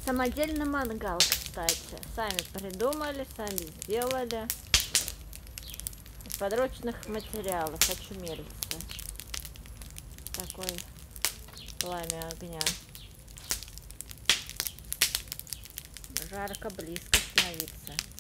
Самодельный мангал, кстати. Сами придумали, сами сделали. Из подручных материалов. Очумелись. Такой пламя огня. Жарко, близко становится.